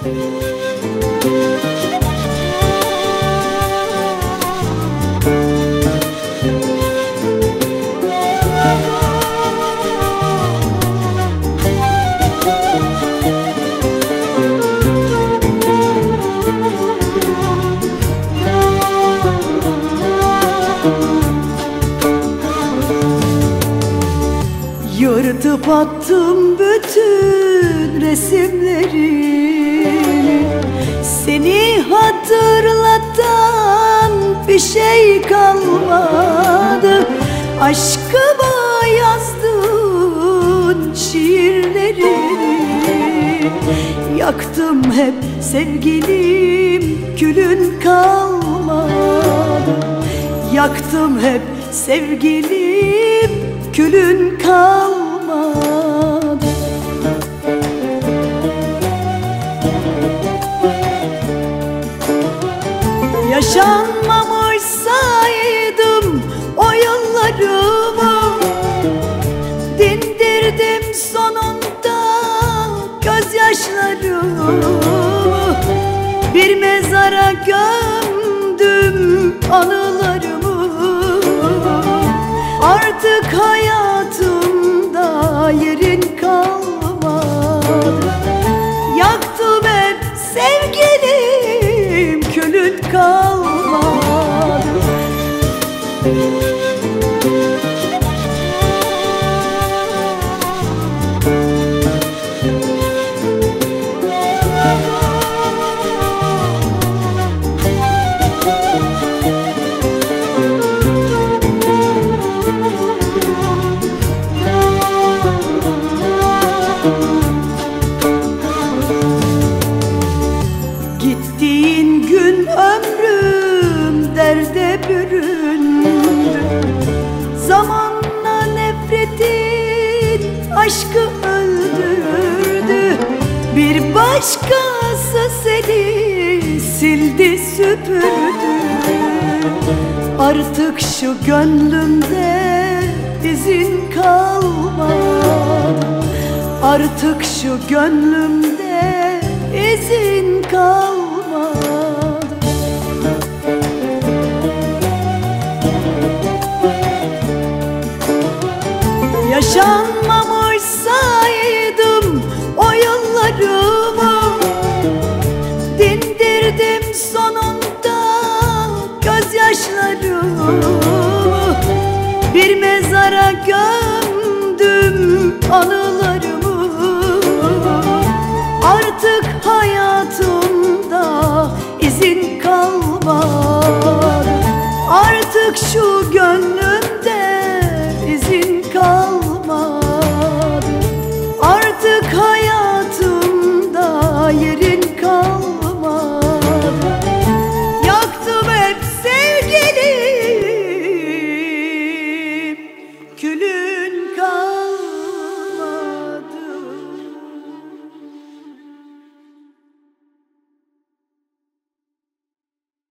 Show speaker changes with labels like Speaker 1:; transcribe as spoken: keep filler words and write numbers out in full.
Speaker 1: Yırtıp attım bütün resimleri, seni hatırlatan bir şey kalmadı. Aşkıma yazdığın şiirleri yaktım hep sevgilim, külün kalmadı. Yaktım hep sevgilim, külün kalmadı. Yaşanmamış saydım o yıllarımı, dindirdim sonunda gözyaşlarımı. Bir mezara gömdüm anılarımı. Artık hayatımda yerin kalmadı. Yaktım hep sevgilim, külün kalmadı. Gittiğin gün ömrüm derde büründü. Zamanla nefretin aşkı öldürdü. Bir başkası seni sildi süpürdü. Artık şu gönlümde izin kalmadı. Artık şu gönlümde izin kalmadı. Yaşanmamış